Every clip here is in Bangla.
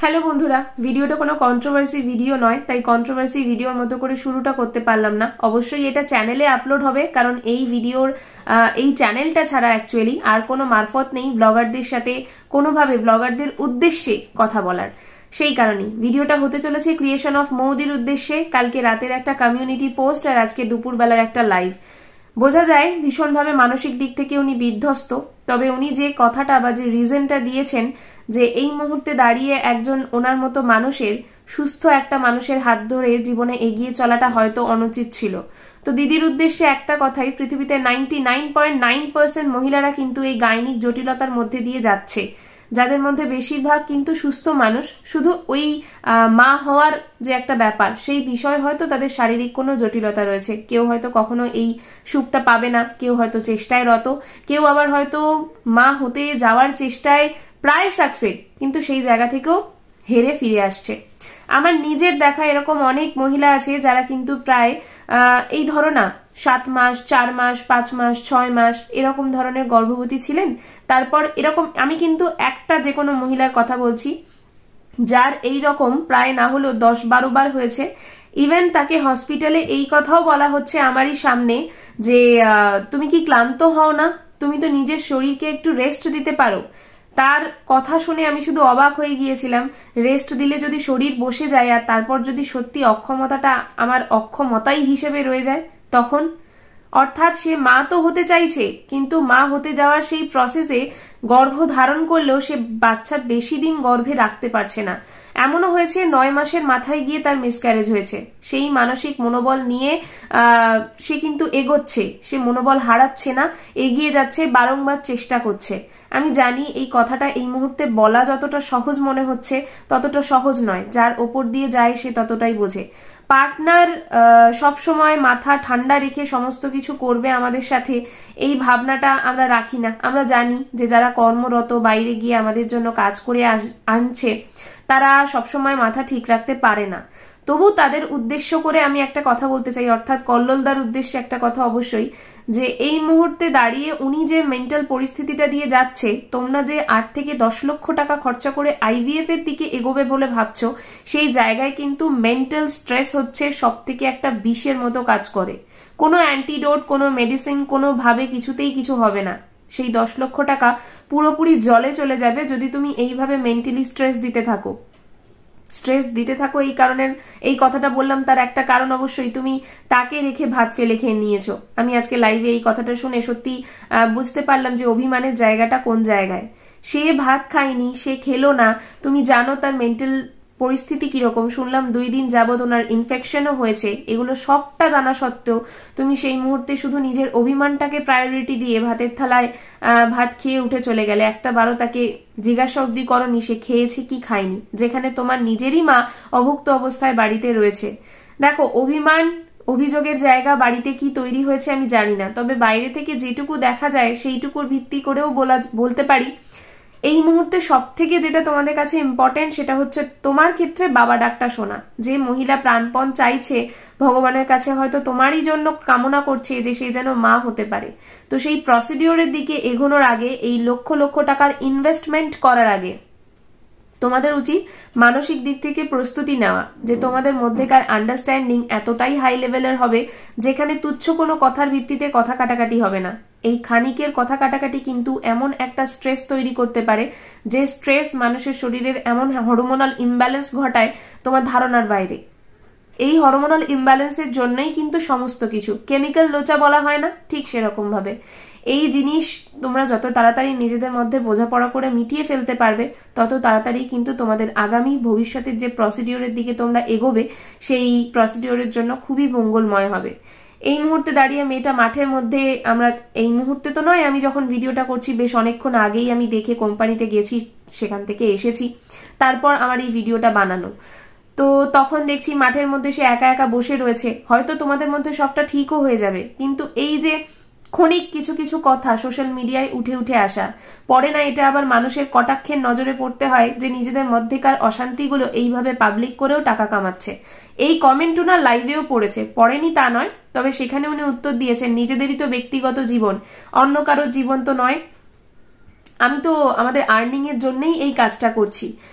হ্যালো বন্ধুরা, ভিডিওটা কোনো কন্ট্রোভার্সি ভিডিও নয়, তাই কন্ট্রোভার্সি ভিডিওর মতো করে শুরুটা করতে পারলাম না। অবশ্যই এটা চ্যানেলে আপলোড হবে, কারণ এই ভিডিওর এই চ্যানেলটা ছাড়া অ্যাকচুয়ালি আর কোনো মারফত নেই ব্লগারদের সাথে কোনোভাবে ব্লগারদের উদ্দেশ্যে কথা বলার। সেই কারণেই ভিডিওটা হতে চলেছে ক্রিয়েশন অফ মৌদির উদ্দেশ্যে। কালকে রাতের একটা কমিউনিটি পোস্ট আর আজকে দুপুরবেলার একটা লাইভ। বোঝা যায় ভীষণভাবে মানসিক দিক থেকে উনি বিধ্বস্ত। তবে উনি যে কথাটা বা যে রিজনটা দিয়েছেন যে এই মুহূর্তে দাঁড়িয়ে একজন ওনার মতো মানুষের, সুস্থ একটা মানুষের হাত ধরে জীবনে এগিয়ে চলাটা হয়তো অনুচিত ছিল। তো দিদির উদ্দেশ্যে একটা কথাই, পৃথিবীতে 99.9% মহিলারা কিন্তু এই গাইনিক জটিলতার মধ্যে দিয়ে যাচ্ছে, যাদের মধ্যে বেশিরভাগ কিন্তু সুস্থ মানুষ। শুধু ওই মা হওয়ার যে একটা ব্যাপার, সেই বিষয় হয়তো তাদের শারীরিক কোনো জটিলতা রয়েছে। কেউ হয়তো কখনো এই সুখটা পাবে না, কেউ হয়তো চেষ্টায় রত, কেউ আবার হয়তো মা হতে যাওয়ার চেষ্টায় প্রায় সাকসেস, কিন্তু সেই জায়গা থেকেও হেরে ফিরে আসছে। আমার নিজের দেখা এরকম অনেক মহিলা আছে যারা কিন্তু প্রায় এই ধরো না 7 মাস, 4 মাস, 5 মাস, 6 মাস এরকম ধরনের গর্ভবতী ছিলেন। তারপর এরকম আমি কিন্তু একটা যে কোনো মহিলার কথা বলছি যার এই রকম প্রায় না হলেও 10-12 বার হয়েছে। ইভেন তাকে হসপিটালে এই কথাও বলা হচ্ছে আমারই সামনে যে তুমি কি ক্লান্ত হও না, তুমি তো নিজের শরীরকে একটু রেস্ট দিতে পারো। তার কথা শুনে আমি শুধু অবাক হয়ে গিয়েছিলাম। রেস্ট দিলে যদি শরীর বসে যায় আর তারপর যদি সত্যি অক্ষমতাটা আমার অক্ষমতাই হিসেবে রয়ে যায় তখন, অর্থাৎ সে মা তো হতে চাইছে, কিন্তু মা হতে যাওয়ার সেই প্রসেসে গর্ভ ধারণ করলেও সে বাচ্চা বেশি দিন গর্ভে রাখতে পারছে না। এমনও হয়েছে 9 মাসের মাথায় গিয়ে তার মিসক্যারেজ হয়েছে। সেই মানসিক মনোবল নিয়ে সে কিন্তু এগোচ্ছে, সে মনোবল হারাচ্ছে না, এগিয়ে যাচ্ছে, বারংবার চেষ্টা করছে। আমি জানি এই কথাটা এই মুহূর্তে বলা যতটা সহজ মনে হচ্ছে ততটা সহজ নয়, যার ওপর দিয়ে যায় সে ততটাই বোঝে। পার্টনার সব সময় মাথা ঠান্ডা রেখে সমস্ত কিছু করবে আমাদের সাথে, এই ভাবনাটা আমরা রাখি না। আমরা জানি যে যারা কর্মরত, বাইরে গিয়ে আমাদের জন্য কাজ করে আনছে, তারা সবসময় মাথা ঠিক রাখতে পারে না। তবু তাদের উদ্দেশ্য করে আমি একটা কথা বলতে চাই, অর্থাৎ কল্লোলদার উদ্দেশ্যে একটা কথা অবশ্যই, যে এই মুহূর্তে দাঁড়িয়ে উনি যে মেন্টাল পরিস্থিতিটা দিয়ে যাচ্ছে, তোমরা যে 8 থেকে 10 লক্ষ টাকা খরচা করে আইভিএফ এর দিকে এগোবে বলে ভাবছো, সেই জায়গায় কিন্তু মেন্টাল স্ট্রেস হচ্ছে সব থেকে একটা বিষের মতো কাজ করে। কোনো অ্যান্টিডোট, কোনো মেডিসিন, কোনো ভাবে কিছুতেই কিছু হবে না। সেই 10 লক্ষ টাকা পুরোপুরি জলে চলে যাবে যদি তুমি এইভাবে মেন্টালি স্ট্রেস দিতে থাকো। এই কারণের এই কথাটা বললাম, তার একটা কারণ অবশ্যই তুমি তাকে রেখে ভাত ফেলে খেয়ে নিয়েছো। আমি আজকে লাইভে এই কথাটা শুনে সত্যি বুঝতে পারলাম যে অভিমানের জায়গাটা কোন জায়গায়। সে ভাত খায়নি, সে খেলো না, তুমি জানো তার মেন্টাল পরিস্থিতি কিরকম। শুনলাম 2 দিন যাবত ওনার ইনফেকশনও হয়েছে। এগুলো সবটা জানা সত্ত্বেও তুমি সেই মুহূর্তে শুধু নিজের অভিমানটাকে প্রায়োরিটি দিয়ে ভাতের থালায় ভাত খেয়ে উঠে চলে গেলে। একটা বারো তাকে জিজ্ঞাসা অব্দি করনি সে খেয়েছে কি খায়নি, যেখানে তোমার নিজেরই মা অভুক্ত অবস্থায় বাড়িতে রয়েছে। দেখো, অভিযোগের জায়গা বাড়িতে কি তৈরি হয়েছে আমি জানি না, তবে বাইরে থেকে যেটুকু দেখা যায় সেইটুকুর ভিত্তি করেও বলতে পারি এই মুহূর্তে সব থেকে যেটা তোমাদের কাছে ইম্পর্টেন্ট সেটা হচ্ছে তোমার ক্ষেত্রে বাবা ডাকটা শোনা। যে মহিলা প্রাণপণ চাইছে, ভগবানের কাছে হয়তো তোমারই জন্য কামনা করছে যে সে যেন মা হতে পারে, তো সেই প্রসিডিওরের দিকে এগোনোর আগে, এই লক্ষ লক্ষ টাকার ইনভেস্টমেন্ট করার আগে তোমাদের উচিত মানসিক দিক থেকে প্রস্তুতি নেওয়া, যে তোমাদের মধ্যেকার আন্ডারস্ট্যান্ডিং এতটাই হাই লেভেলের হবে যেখানে তুচ্ছ কোনো কথার ভিত্তিতে কথা কাটাকাটি হবে না। এই খানিকের কথা কাটাকাটি কিন্তু এমন একটা স্ট্রেস তৈরি করতে পারে যে স্ট্রেস মানুষের শরীরের এমন হরমোনাল ইমব্যালেন্স ঘটায় তোমার ধারণার বাইরে। এই হরমোনাল ইমব্যালেন্সের জন্যই কিন্তু সমস্ত কিছু, কেমিক্যাল লোচা বলা হয় না, ঠিক সেরকম ভাবে এই জিনিস তোমরা যত তাড়াতাড়ি নিজেদের মধ্যে বোঝাপড়া করে মিটিয়ে ফেলতে পারবে, তত তাড়াতাড়ি কিন্তু তোমাদের আগামী ভবিষ্যতের যে প্রসিডিওরের দিকে তোমরা এগোবে, সেই প্রসিডিওরের জন্য খুবই মঙ্গলময় হবে। এই মুহূর্তে দাঁড়িয়ে মেয়েটা মাঠের মধ্যে, আমরা এই মুহূর্তে তো নয়, আমি যখন ভিডিওটা করছি বেশ অনেকক্ষণ আগেই আমি দেখে কোম্পানিতে গেছি, সেখান থেকে এসেছি, তারপর আমার এই ভিডিওটা বানানো। তো তখন দেখছি মাঠের মধ্যে সে একা একা বসে রয়েছে। হয়তো তোমাদের মধ্যে সবটা ঠিকও হয়ে যাবে, কিন্তু এই যে ক্ষণিক কিছু কিছু কথা সোশ্যাল মিডিয়ায় উঠে উঠে আসা, পরে না এটা আবার মানুষের কটাক্ষের নজরে পড়তে হয় যে নিজেদের মধ্যেকার অশান্তিগুলো এইভাবে পাবলিক করেও টাকা কামাচ্ছে। এই কমেন্ট উনার লাইভেও পড়েছে, পড়েনি তা নয়, তবে সেখানে উনি উত্তর দিয়েছেন নিজেদেরই তো ব্যক্তিগত জীবন, অন্য কারোর জীবন তো নয়। আমি তো আমাদের আর্নিং এর জন্যই এই কাজটা করছি।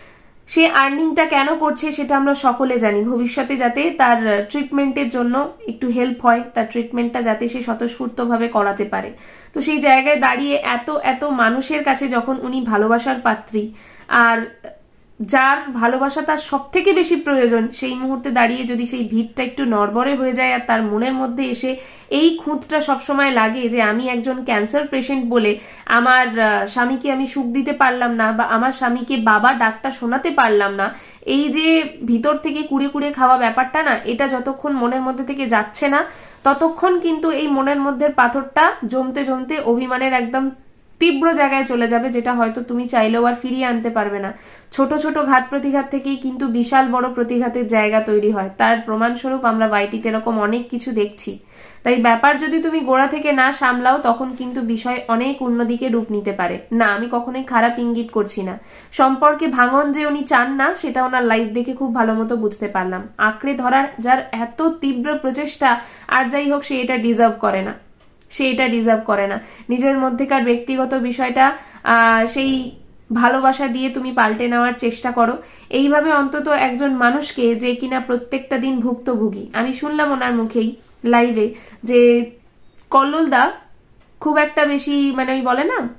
সে আর্নিংটা কেন করছে সেটা আমরা সকলে জানি, ভবিষ্যতে যাতে তার ট্রিটমেন্টের জন্য একটু হেল্প হয়, তার ট্রিটমেন্টটা যাতে সে স্বতঃস্ফূর্তভাবে করাতে পারে। তো সেই জায়গায় দাঁড়িয়ে এত এত মানুষের কাছে যখন উনি ভালোবাসার পাত্রী, আর যার ভালোবাসা তার সব থেকে বেশি প্রয়োজন, সেই মুহূর্তে দাঁড়িয়ে যদি সেই ভিড়টা একটু নড়বড়ে হয়ে যায় আর তার মনের মধ্যে এসে এই খুঁতটা সবসময় লাগে যে আমি একজন ক্যান্সার পেশেন্ট বলে আমার স্বামীকে আমি সুখ দিতে পারলাম না, বা আমার স্বামীকে বাবা ডাকটা শোনাতে পারলাম না, এই যে ভিতর থেকে কুড়ে কুড়ে খাওয়া ব্যাপারটা না, এটা যতক্ষণ মনের মধ্যে থেকে যাচ্ছে না ততক্ষণ কিন্তু এই মনের মধ্যে পাথরটা জমতে জমতে অভিমানের একদম তীব্র জায়গায় চলে যাবে, যেটা হয়তো তুমি চাইলেও আর ফিরিয়ে আনতে পারবে না। ছোট ছোট ঘাত প্রতিঘাত থেকেই কিন্তু বিশাল বড় প্রতিঘাতের জায়গা তৈরি হয়। তার প্রমাণস্বরূপ আমরা বাইটিতে এরকম অনেক কিছু দেখছি। তাই ব্যাপার যদি তুমি গোড়া থেকে না সামলাও তখন কিন্তু বিষয় অনেক অন্যদিকে রূপ নিতে পারে। না, আমি কখনোই খারাপ ইঙ্গিত করছি না। সম্পর্কে ভাঙন যে উনি চান না সেটা ওনার লাইফ দেখে খুব ভালো মতো বুঝতে পারলাম। আঁকড়ে ধরার যার এত তীব্র প্রচেষ্টা, আর যাই হোক সে এটা ডিজার্ভ করে না, সে এটা ডিজার্ভ করে না। নিজের মধ্যেকার ব্যক্তিগত বিষয়টা সেই ভালোবাসা দিয়ে তুমি পাল্টে নেওয়ার চেষ্টা করো। এইভাবে অন্তত একজন মানুষকে, যে কিনা প্রত্যেকটা দিন ভুক্তভোগী, আমি শুনলাম ওনার মুখেই লাইভে যে কল্লোলদা খুব একটা বেশি মানে ওই বলে না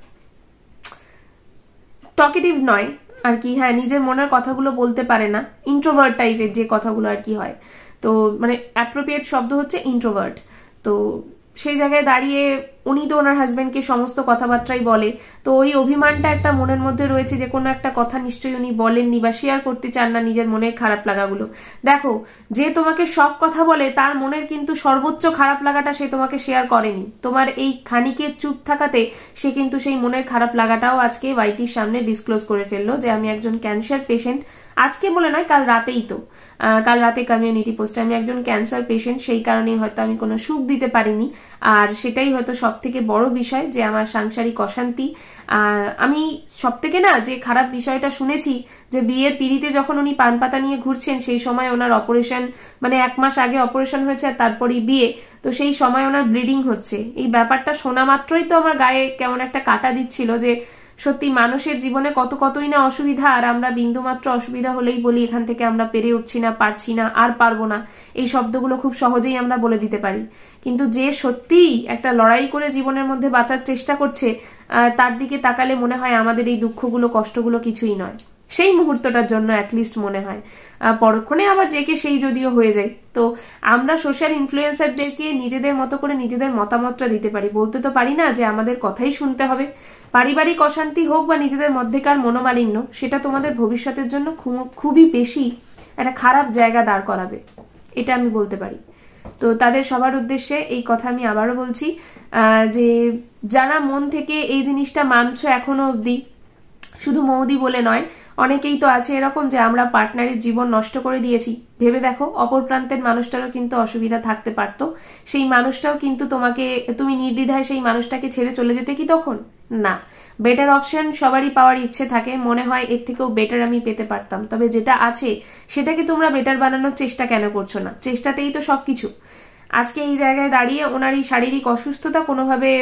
টকেটিভ নয় আর কি, হ্যাঁ নিজের মনের কথাগুলো বলতে পারে না, ইন্ট্রোভার্ট টাইপের যে কথাগুলো আর কি হয়, তো মানে অ্যাপ্রোপ্রিয়েট শব্দ হচ্ছে ইন্ট্রোভার্ট। তো সেই জায়গায় দাঁড়িয়ে উনি তো ওনার হাজবেন্ডকে সমস্ত কথাবার্তাই বলে, তো ওই অভিমানটা একটা মনের মধ্যে রয়েছে যে কোনো একটা কথা নিশ্চয়ই উনি বলেননি বা শেয়ার করতে চান না নিজের মনের খারাপ লাগাগুলো। দেখো, যে তোমাকে সব কথা বলে তার মনের কিন্তু সর্বোচ্চ খারাপ লাগাটা সে তোমাকে শেয়ার করেনি, তোমার এই খানিকের চুপ থাকাতে সে কিন্তু সেই মনের খারাপ লাগাটাও আজকে ওয়াইটির সামনে ডিসক্লোজ করে ফেললো যে আমি একজন ক্যান্সার পেশেন্ট। আজকে বলে নয়, কাল রাতেই তো, কাল রাতে কমিউনিটি পোস্টে আমি একজন ক্যান্সার পেশেন্ট, সেই কারণেই হয়তো আমি কোনো সুখ দিতে পারিনি। আর সেটাই হয়তো সব থেকে বড় বিষয় যে আমার সাংসারিক অশান্তি। আমি সব থেকে না যে খারাপ বিষয়টা শুনেছি যে বিয়ের পিড়িতে যখন উনি পান পাতা নিয়ে ঘুরছেন সেই সময় ওনার অপারেশন, মানে 1 মাস আগে অপারেশন হয়েছে আর তারপরই বিয়ে, তো সেই সময় ওনার ব্লিডিং হচ্ছে। এই ব্যাপারটা শোনা মাত্রই তো আমার গায়ে কেমন একটা কাটা দিচ্ছিল যে সত্যি মানুষের জীবনে কত কতই না অসুবিধা, আর আমরা বিন্দুমাত্র অসুবিধা হলেই বলি এখান থেকে আমরা পেরে উঠছি না, পারছি না, আর পারবো না, এই শব্দগুলো খুব সহজেই আমরা বলে দিতে পারি। কিন্তু যে সত্যিই একটা লড়াই করে জীবনের মধ্যে বাঁচার চেষ্টা করছে তার দিকে তাকালে মনে হয় আমাদের এই দুঃখগুলো কষ্টগুলো কিছুই নয়, সেই মুহূর্তটার জন্য অ্যাটলিস্ট মনে হয়। পরক্ষণে আবার যে কে সেই যদিও হয়ে যায়। তো আমরা সোশ্যাল ইনফ্লুয়েন্সারদেরকে নিজেদের মতো করে নিজেদের মতামতটা দিতে পারি, বলতে তো পারি না যে আমাদের কথাই শুনতে হবে। পারিবারিক অশান্তি হোক বা নিজেদের মধ্যেকার মনোমালিন্য, সেটা তোমাদের ভবিষ্যতের জন্য খুবই বেশি একটা খারাপ জায়গা দাঁড় করাবে, এটা আমি বলতে পারি। তো তাদের সবার উদ্দেশ্যে এই কথা আমি আবারও বলছি যে যারা মন থেকে এই জিনিসটা মানছো এখনো অবধি, শুধু মৌদি বলে নয়, অনেকেই তো আছে এরকম যে আমরা পার্টনারের জীবন নষ্ট করে দিয়েছি। ভেবে দেখো, অপর প্রান্তের মানুষটারও কিন্তু অসুবিধা থাকতে পারতো, সেই মানুষটাও কিন্তু তুমি নির্দ্বিধায় সেই মানুষটাকে ছেড়ে চলে যেতে কি তখন? না, বেটার অপশন সবারই পাওয়ার ইচ্ছে থাকে, মনে হয় এর থেকেও বেটার আমি পেতে পারতাম, তবে যেটা আছে সেটাকে তোমরা বেটার বানানোর চেষ্টা কেন করছো না? চেষ্টাতেই তো সবকিছু। আজকে এই জায়গায় দাঁড়িয়ে ওনার এই শারীরিক অসুস্থতা কোনোভাবে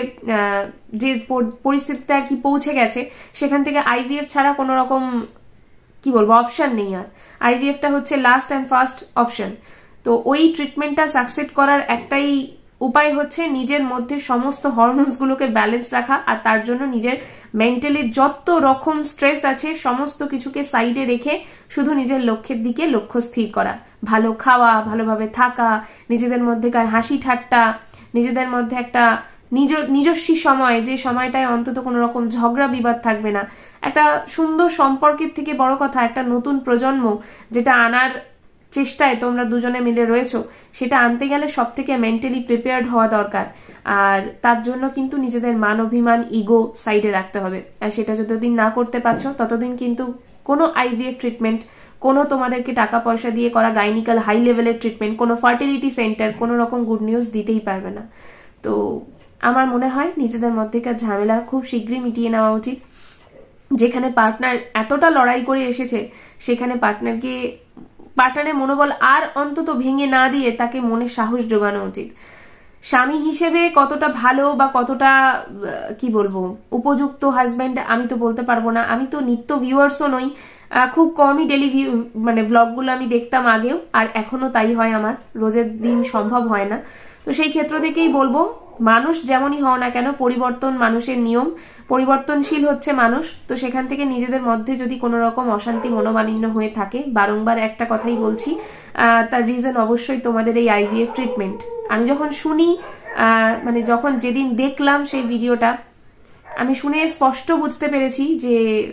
যে পরিস্থিতিতে আর কি পৌঁছে গেছে, সেখান থেকে আইভিএফ ছাড়া কোনো রকম কি বলবো অপশন নেই। আর আইভিএফটা হচ্ছে লাস্ট অ্যান্ড ফার্স্ট অপশন। তো ওই ট্রিটমেন্টটা সাকসেস করার একটাই উপায় হচ্ছে নিজের মধ্যে সমস্ত হরমোনসগুলোকে ব্যালেন্স রাখা, আর তার জন্য নিজের মেন্টালি যত রকম স্ট্রেস আছে সমস্ত কিছুকে সাইডে রেখে শুধু নিজের লক্ষ্যের দিকে লক্ষ্য স্থির করা, ভালো খাওয়া, ভালোভাবে থাকা, নিজেদের মধ্যেকার হাসি ঠাট্টা, নিজেদের মধ্যে একটা নিজস্ব সময়, যে সময়টায় অন্তত কোনো রকম ঝগড়া বিবাদ থাকবে না, একটা সুন্দর সম্পর্কের থেকে বড় কথা একটা নতুন প্রজন্ম যেটা আনার চেষ্টায় তোমরা দুজনে মিলে রয়েছো, সেটা আনতে গেলে সব থেকে মেন্টালি প্রিপেয়ার্ড হওয়া দরকার। আর তার জন্য কিন্তু নিজেদের মান অভিমান, ইগো সাইডে রাখতে হবে। আর সেটা যতদিন না করতে পারছো ততদিন কিন্তু কোনো আইভিএফ ট্রিটমেন্ট, কোনো তোমাদেরকে টাকা পয়সা দিয়ে করা গাইনিক্যাল হাই লেভেলের ট্রিটমেন্ট, কোনো ফার্টিলিটি সেন্টার কোনো রকম গুড নিউজ দিতেই পারবে না। তো আমার মনে হয় নিজেদের মধ্যেকার ঝামেলা খুব শীঘ্রই মিটিয়ে নেওয়া উচিত। যেখানে পার্টনার এতটা লড়াই করে এসেছে সেখানে পার্টনারের মনোবল আর অন্তত ভেঙে না দিয়ে তাকে মনে সাহস জোগানো উচিত। স্বামী হিসেবে কতটা ভালো বা কতটা কি বলবো উপযুক্ত হাজব্যান্ড আমি তো বলতে পারবো না, আমি তো নিত্য ভিউয়ার্সও নই, খুব কমই ডেলি মানে ব্লগগুলো আমি দেখতাম আগেও, আর এখনো তাই হয়, আমার রোজের দিন সম্ভব হয় না। তো সেই ক্ষেত্র থেকেই বলবো, মানুষ যেমনই হও না কেন, পরিবর্তন মানুষের নিয়ম, পরিবর্তনশীল হচ্ছে মানুষ। তো সেখান থেকে নিজেদের মধ্যে যদি কোনো রকম অশান্তি মনোমালিন্য হয়ে থাকে, বারংবার একটা কথাই বলছি, তার রিজন অবশ্যই তোমাদের এই আইভিএফ ট্রিটমেন্ট। আমি যখন শুনি, মানে যখন যেদিন দেখলাম সেই ভিডিওটা, আমি শুনে স্পষ্ট বুঝতে পেরেছি যে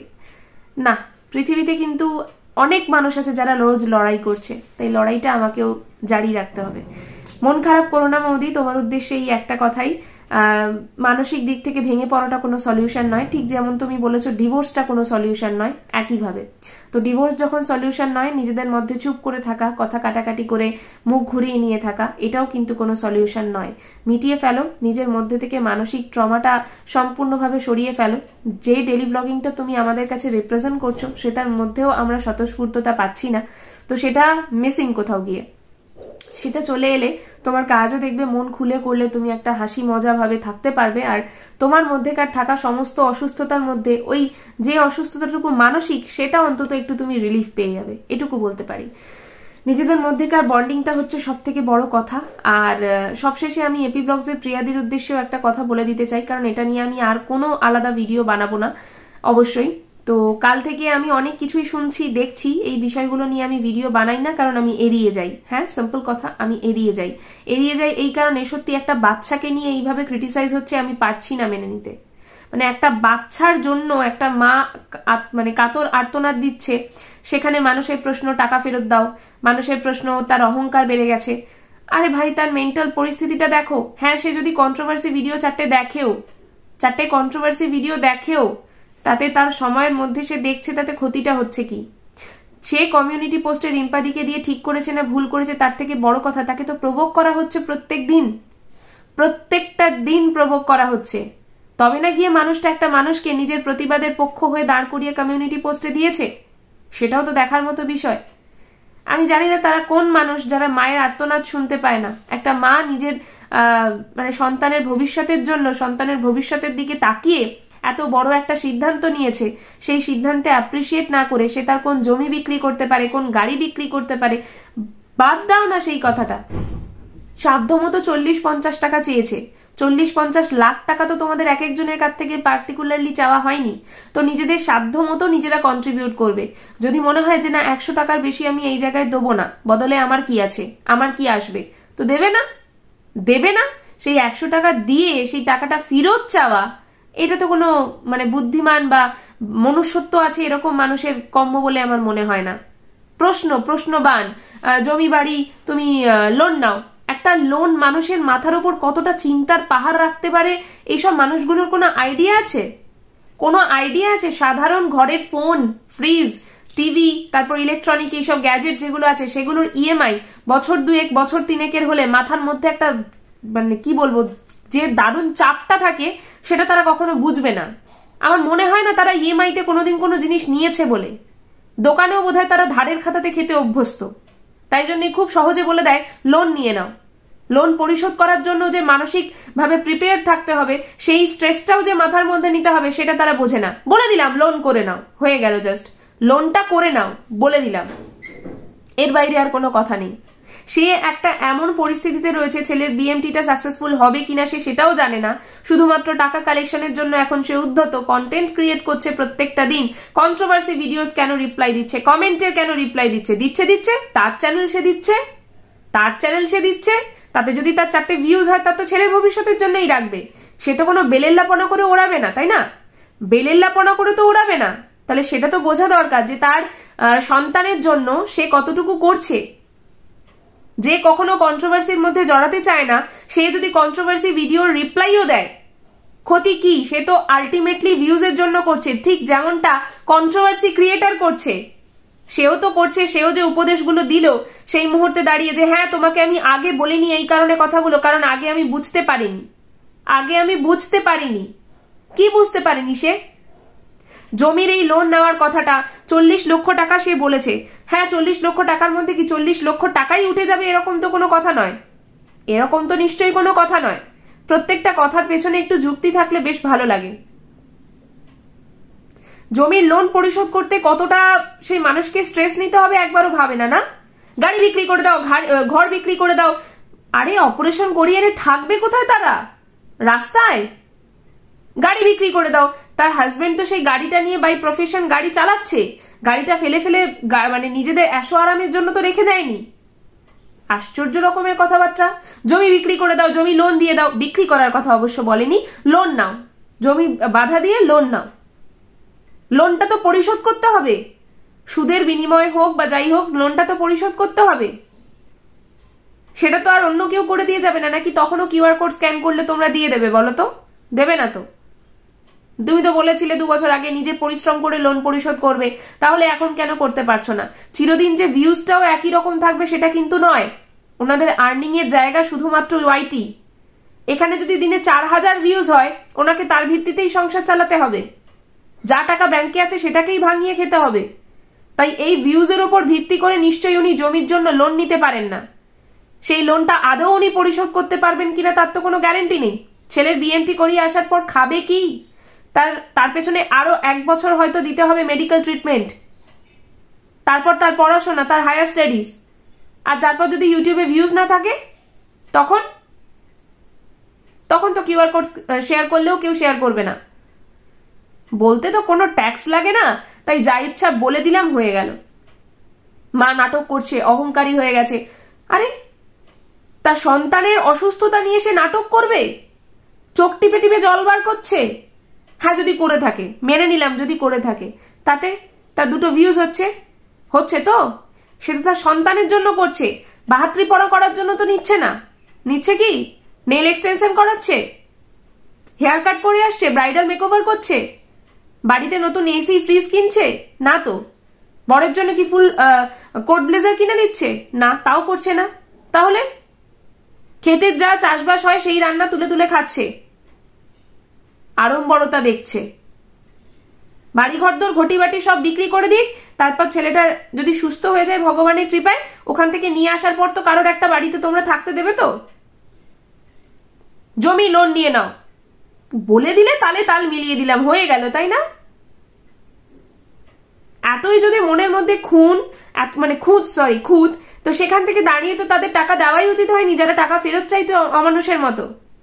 না, পৃথিবীতে কিন্তু অনেক মানুষ আছে যারা রোজ লড়াই করছে, তাই লড়াইটা আমাকেও জারি রাখতে হবে। মন খারাপ করো না মৌদি, তোমার উদ্দেশ্যে এই একটা কথাই, মানসিক দিক থেকে ভেঙে পড়াটা কোনো সলিউশন নয়। ঠিক যেমন তুমি বলেছো ডিভোর্সটা কোনো সলিউশন নয়, একইভাবে তো ডিভোর্স যখন সলিউশন নয়, নিজেদের মধ্যে চুপ করে থাকা, কথা কাটাকাটি করে মুখ ঘুরিয়ে নিয়ে থাকা, এটাও কিন্তু কোনো সলিউশন নয়। মিটিয়ে ফেলো নিজের মধ্যে থেকে মানসিক ট্রমাটা, সম্পূর্ণভাবে সরিয়ে ফেলো। যে ডেলি ব্লগিংটা তুমি আমাদের কাছে রিপ্রেজেন্ট করছো, সেটার মধ্যেও আমরা স্বতঃস্ফূর্ততা পাচ্ছি না, তো সেটা মিসিং কোথাও গিয়ে। সেটা চলে এলে তোমার কাজও দেখবে মন খুলে করলে তুমি একটা হাসি মজা ভাবে থাকতে পারবে। আর তোমার মধ্যেকার থাকা সমস্ত অসুস্থতার মধ্যে ওই যে অসুস্থতাটুকু মানসিক, সেটা অন্তত একটু তুমি রিলিফ পেয়ে যাবে, এটুকু বলতে পারি। নিজেদের মধ্যেকার বন্ডিংটা হচ্ছে সব থেকে বড় কথা। আর সবশেষে আমি এপি ব্লগসের প্রিয়াদির উদ্দেশ্যেও একটা কথা বলে দিতে চাই, কারণ এটা নিয়ে আমি আর কোনো আলাদা ভিডিও বানাবো না অবশ্যই। তো কাল থেকে আমি অনেক কিছুই শুনছি, দেখছি, এই বিষয়গুলো নিয়ে আমি ভিডিও বানাই না, কারণ আমি এড়িয়ে যাই। হ্যাঁ, সিম্পল কথা, আমি এড়িয়ে যাই এই কারণে, সত্যি একটা বাচ্চাকে নিয়ে এইভাবে ক্রিটিসাইজ হচ্ছে, আমি পারছি না মেনে নিতে। মানে একটা বাচ্চার জন্য একটা মা মানে কাতর আর্তনাদ দিচ্ছে, সেখানে মানুষের প্রশ্ন টাকা ফেরত দাও, মানুষের প্রশ্ন তার অহংকার বেড়ে গেছে। আরে ভাই, তার মেন্টাল পরিস্থিতিটা দেখো। হ্যাঁ, সে যদি কন্ট্রোভার্সি ভিডিও চারটে কন্ট্রোভার্সি ভিডিও দেখেও, তাতে তার সময়ের মধ্যে সে দেখছে তাতে ক্ষতিটা হচ্ছে কি। সে কমিউনিটি পোস্টে রিম্পাদিকে দিয়ে ঠিক করেছে না ভুল করেছে, তার থেকে বড় কথা তাকে তো প্রভোক করা হচ্ছে প্রত্যেকটা দিন প্রভোক করা হচ্ছে। তবে না গিয়ে মানুষটা একটা মানুষকে নিজের প্রতিবাদের পক্ষ হয়ে দাঁড় করিয়ে কমিউনিটি পোস্টে দিয়েছে, সেটাও তো দেখার মতো বিষয়। আমি জানি না তারা কোন মানুষ যারা মায়ের আর্তনাদ শুনতে পায় না। একটা মা নিজের মানে সন্তানের ভবিষ্যতের জন্য, সন্তানের ভবিষ্যতের দিকে তাকিয়ে এত বড় একটা সিদ্ধান্ত নিয়েছে, সেই সিদ্ধান্তে অ্যাপ্রিসিয়েট না করে সে তার কোন জমি বিক্রি করতে পারে, কোন গাড়ি বিক্রি করতে পারে, বাদ দাও না সেই কথাটা। সাধ্যমতো 40-50 টাকা চেয়েছে, 40-50 লাখ টাকা তো তোমাদের এক একজনের কাছ থেকে পার্টিকুলারলি চাওয়া হয়নি। তো নিজেদের সাধ্য মতো নিজেরা কন্ট্রিবিউট করবে। যদি মনে হয় যে না 100 টাকার বেশি আমি এই জায়গায় দেবো না, বদলে আমার কি আছে, আমার কি আসবে, তো দেবে না। সেই 100 টাকা দিয়ে সেই টাকাটা ফেরত চাওয়া, এটা তো কোনো মানে বুদ্ধিমান বা মনুষ্যত্ব আছে এরকম মানুষের কম্য বলে আমার মনে হয় না। প্রশ্নবান, জমি বাড়ি তুমি লোন নাও, একটা লোন মানুষের মাথার উপর কতটা চিন্তার পাহাড় রাখতে পারে, এইসব মানুষগুলোর কোনো আইডিয়া আছে? সাধারণ ঘরের ফোন, ফ্রিজ, টিভি, তারপর ইলেকট্রনিক এইসব গ্যাজেট যেগুলো আছে, সেগুলোর ইএমআই বছর 2-1 বছর 3-1 হলে মাথার মধ্যে একটা মানে কি বলবো, যে দারুণ চাপটা থাকে, সেটা তারা কখনো বুঝবে না। আমার মনে হয় না তারা ইএমআইতে কোনোদিন কোনো জিনিস নিয়েছে বলে। দোকানেও বোধহয় তারা ধারের খাতাতে খেতে অভ্যস্ত, তাই জন্যই খুব সহজে বলে দেয় লোন নিয়ে নাও। লোন পরিশোধ করার জন্য যে মানসিক ভাবে প্রিপেয়ার থাকতে হবে, সেই স্ট্রেসটাও যে মাথার মধ্যে নিতে হবে, সেটা তারা বোঝে না। বলে দিলাম লোন করে নাও, হয়ে গেল, জাস্ট লোনটা করে নাও, বলে দিলাম, এর বাইরে আর কোনো কথা নেই। সে একটা এমন পরিস্থিতিতে রয়েছে, ছেলের বিএমটিটা সাকসেসফুল হবে কিনা সে সেটাও জানে না, শুধুমাত্র টাকা কালেকশনের জন্য এখন সে উদ্ধত, কন্টেন্ট ক্রিয়েট করছে প্রত্যেকটা দিন, কন্ট্রোভার্সি ভিডিওস কেন রিপ্লাই দিচ্ছে, কমেন্টের কেন রিপ্লাই দিচ্ছে, তার চ্যানেল সে দিচ্ছে, তাতে যদি তার 4টে ভিউজ হয়, তার তো ছেলের ভবিষ্যতের জন্যই রাখবে। সে তো কোনো বেলেল্লাপনা করে ওড়াবে না, তাই না? বেলেল্লাপনা করে তো ওড়াবে না। তাহলে সেটা তো বোঝা দরকার যে তার সন্তানের জন্য সে কতটুকু করছে। যে কখনো কন্ট্রোভার্সির মধ্যে জড়াতে চায় না, সে যদি কন্ট্রোভার্সি ভিডিওর রিপ্লাইও দেয়, ক্ষতি কি? সে তো আলটিমেটলি ভিউজের জন্য করছে, ঠিক যেমনটা কন্ট্রোভার্সি ক্রিয়েটার করছে। সেও তো করছে, সেও যে উপদেশগুলো দিল সেই মুহূর্তে দাঁড়িয়ে, যে হ্যাঁ তোমাকে আমি আগে বলিনি এই কারণে কথাগুলো, কারণ আগে আমি বুঝতে পারিনি। কি বুঝতে পারিনি সে? জমির এই লোন নেওয়ার কথাটা 40 লক্ষ টাকা সে বলেছে। হ্যাঁ, 40 লক্ষ টাকার মধ্যে কি 40 লক্ষ টাকাই উঠে যাবে এরকম তো কোনো কথা নয়, এরকম তো নিশ্চয়ই কোনো কথা নয়। প্রত্যেকটা কথার পেছনে একটু যুক্তি থাকলে বেশ ভালো লাগে। জমির লোন পরিশোধ করতে কতটা সেই মানুষকে স্ট্রেস নিতে হবে একবারও ভাবে না। না, গাড়ি বিক্রি করে দাও, ঘর বিক্রি করে দাও। আরে অপারেশন করিয়ে এনে থাকবে কোথায় তারা? রাস্তায়। গাড়ি বিক্রি করে দাও। তার হাজবেন্ড তো সেই গাড়িটা নিয়ে বাই প্রফেশন গাড়ি চালাচ্ছে, গাড়িটা ফেলে ফেলে মানে নিজেদের এশো আরামের জন্য তো রেখে দেয়নি। আশ্চর্য রকমের কথাবার্তা। জমি বিক্রি করে দাও, জমি লোন দিয়ে দাও। বিক্রি করার কথা অবশ্য বলেনি, লোন নাও, জমি বাধা দিয়ে লোন নাও। লোনটা তো পরিশোধ করতে হবে, সুদের বিনিময়ে হোক বা যাই হোক, লোনটা তো পরিশোধ করতে হবে। সেটা তো আর অন্য কেউ করে দিয়ে যাবে না নাকি? তখনও কিউআর কোড স্ক্যান করলে তোমরা দিয়ে দেবে? বলো তো, দেবে না তো। তুমি তো বলেছিলে 2 বছর আগে নিজে পরিশ্রম করে লোন পরিশোধ করবে, তাহলে এখন কেন করতে পারছো না? চিরদিন যে ভিউজটাও একই রকম থাকবে সেটা কিন্তু নয়। ওনাদের আর্নিং এর জায়গা শুধুমাত্র ওয়াইটি। এখানে যদি দিনে 4000 ভিউজ হয়, ওনাকে তার ভিত্তিতেই সংসার চালাতে হবে। যা টাকা ব্যাংকে আছে সেটাকেই ভাঙিয়ে খেতে হবে। তাই এই ভিউজের উপর ভিত্তি করে নিশ্চয়ই উনি জমির জন্য লোন নিতে পারেন না। সেই লোনটা আদৌ উনি পরিশোধ করতে পারবেন কিনা তার তো কোনো গ্যারেন্টি নেই। ছেলের বিএমটি করিয়ে আসার পর খাবে কি? তার পেছনে আরো 1 বছর হয়তো দিতে হবে মেডিকেল ট্রিটমেন্ট, তারপর তার পড়াশোনা, তার হায়ার স্টাডিজ। আর তারপর যদি ইউটিউবে ভিউজ না থাকে তখন তো কিউআর কোড শেয়ার করলেও কেউ শেয়ার করবে না। বলতে তো কোনো ট্যাক্স লাগে না, তাই যা ইচ্ছা বলে দিলাম, হয়ে গেল। মা নাটক করছে, অহংকারী হয়ে গেছে। আরে তার সন্তানের অসুস্থতা নিয়ে সে নাটক করবে? চোখ টিপে টিপে জল বার করছে? হ্যাঁ, যদি করে থাকে মেনে নিলাম, যদি করে থাকে, তাতে তার 2টো ভিউজ হচ্ছে তো সেটা তার সন্তানের জন্য করছে। 72 পড়া করার জন্য তো নিচ্ছে না। নিচ্ছে কি? নেল এক্সটেনশন করাচ্ছে, হেয়ার কাট করে আসছে, ব্রাইডাল মেকওভার করছে, বাড়িতে নতুন এসি ফ্রিজ কিনছে? না তো। বরের জন্য কি ফুল কোট ব্লেজার কিনে দিচ্ছে? না, তাও করছে না। তাহলে ক্ষেতের যা চাষবাস হয় সেই রান্না তুলে তুলে খাচ্ছে, আড়ম্বরতা দেখছে। বাড়ি ঘরদোর ঘটি বাটি সব বিক্রি করে দিক, তারপর ছেলেটা যদি সুস্থ হয়ে যায় ভগবানের কৃপায়, ওখান থেকে নিয়ে আসার পর তো কারোর একটা বাড়িতে তোমরা থাকতে দেবে তো? জমি লোন নিয়ে নাও বলে দিলে তালে তাল মিলিয়ে দিলাম, হয়ে গেল, তাই না? এতই যদি মনের মধ্যে খুঁত, তো সেখান থেকে দাঁড়িয়ে তো তাদের টাকা দেওয়াই উচিত হয়নি, যারা টাকা ফেরত চাইতো অমানুষের মতো।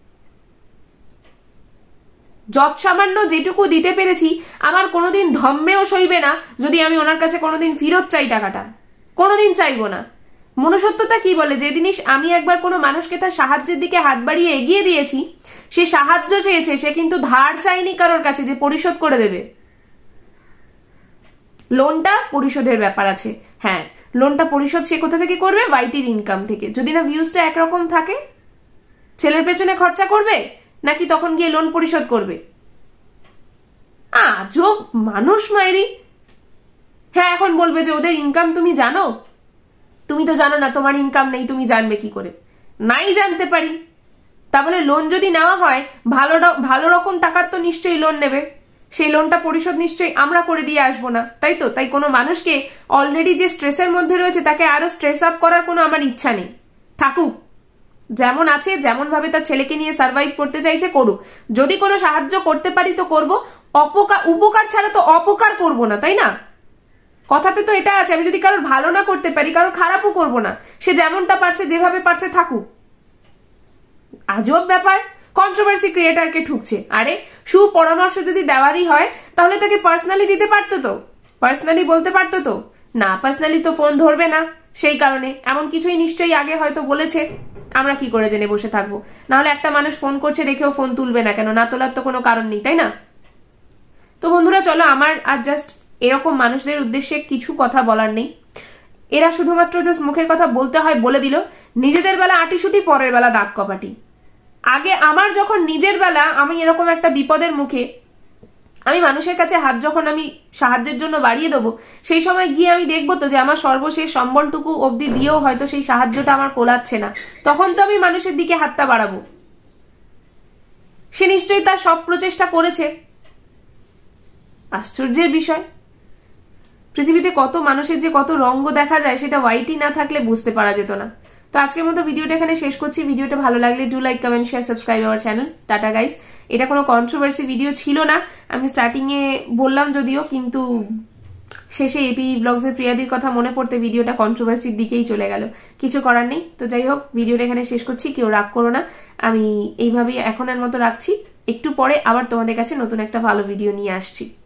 যত সামান্য যেটুকু দিতে পেরেছি, আমার কোনোদিন ধম্মেও সইবে না যদি আমি ওনার কাছে কোনোদিন ফেরত চাই টাকাটা, কোনোদিন চাইবো না। মনুষ্যত্বতা কি বলে, যে জিনিস আমি একবার কোনো মানুষকে তার সাহায্যের দিকে হাত বাড়িয়ে এগিয়ে দিয়েছি, সে সাহায্য চেয়েছে, সে কিন্তু ধার চাইনি কারোর কাছে যে পরিশোধ করে দেবে। লোনটা পরিশোধের ব্যাপার আছে। হ্যাঁ, লোনটা পরিশোধ সে কোথা থেকে করবে? ওয়াইটির ইনকাম থেকে। যদি না ভিউজটা একরকম থাকে, ছেলের পেছনে খরচা করবে নাকি তখন গিয়ে লোন পরিশোধ করবে? আজব মানুষ মায়েরি। হ্যাঁ, এখন বলবে যে ওদের ইনকাম তুমি জানো? তুমি তো জানো না, তোমার ইনকাম নেই, তুমি জানবে কি করে? নাই জানতে পারি। তাহলে লোন যদি নেওয়া হয়, ভালো রকম টাকার তো নিশ্চয়ই লোন নেবে, সেই লোনটা পরিশোধ নিশ্চয়ই আমরা করে দিয়ে আসবো না, তাই তো? তাই কোনো মানুষকে অলরেডি যে স্ট্রেসের মধ্যে রয়েছে তাকে আরো স্ট্রেস আপ করার কোনো আমার ইচ্ছা নেই। থাকুক যেমন আছে, যেমন ভাবে তার ছেলেকে নিয়ে সার্ভাইভ করতে চাইছে করুক। যদি কোনো সাহায্য করতে পারি তো করব, উপকার ছাড়া তো অপকার করব না, তাই না? কথাতে তো এটা আছে, আমি যদি কারোর ভালো না করতে পারি, কারোর খারাপও করব না। সে যেমনটা পারছে, যেভাবে পারছে থাকুক। আজব ব্যাপার, কন্ট্রোভার্সি ক্রিয়েটারকে ঠুকছে। আরে সুপরামর্শ যদি দেওয়ারই হয় তাহলে তাকে পার্সোনালি দিতে পারতো তো, পার্সোনালি বলতে পারতো তো। না, পার্সোনালি তো ফোন ধরবে না, সেই কারণে এমন কিছুই নিশ্চয়ই আগে হয়তো বলেছে, আমরা কি করে জেনে বসে থাকবো? নাহলে একটা মানুষ ফোন করছে দেখেও ফোন তুলবে না কেন? না তোলার তো কোনো কারণ নেই, তাই না? তো বন্ধুরা চলো, আমার আর জাস্ট এরকম মানুষদের উদ্দেশ্যে কিছু কথা বলার নেই। এরা শুধুমাত্র জাস্ট মুখের কথা বলতে হয় বলে দিল, নিজেদের বেলা আটিসুটি, পরের বেলা দাঁত কপাটি। আগে আমার যখন নিজের বেলা আমি এরকম একটা বিপদের মুখে, আমি মানুষের কাছে হাত যখন আমি সাহায্যের জন্য বাড়িয়ে দেবো, সেই সময় গিয়ে আমি দেখবো তো যে আমার সর্বশেষ সম্বলটুকু অবধি দিয়েও হয়তো সেই সাহায্যটা আমার কোলাচ্ছে না, তখন তো আমি মানুষের দিকে হাতটা বাড়াবো। সে নিশ্চয়ই তার সব প্রচেষ্টা করেছে। আশ্চর্যের বিষয়, পৃথিবীতে কত মানুষের যে কত রঙ্গ দেখা যায় সেটা ওয়াইটি না থাকলে বুঝতে পারা যেত না। তো আজকের মতো ভিডিওটা এখানে শেষ করছি। ভিডিওটা ভালো লাগলে do like, comment, share, subscribe our channel. Tata guys. এটা কোনো কন্ট্রোভার্সি ভিডিও ছিল না, আমি স্টার্টিং এ বললাম যদিও, কিন্তু শেষে এপি ব্লগস এর প্রিয়াদির কথা মনে পড়তে ভিডিওটা কন্ট্রোভার্সির দিকেই চলে গেল। কিছু করার নেই। তো যাই হোক, ভিডিওটা এখানে শেষ করছি। কেউ রাগ করো না, আমি এইভাবেই এখনের মতো রাখছি। একটু পরে আবার তোমাদের কাছে নতুন একটা ভালো ভিডিও নিয়ে আসছি।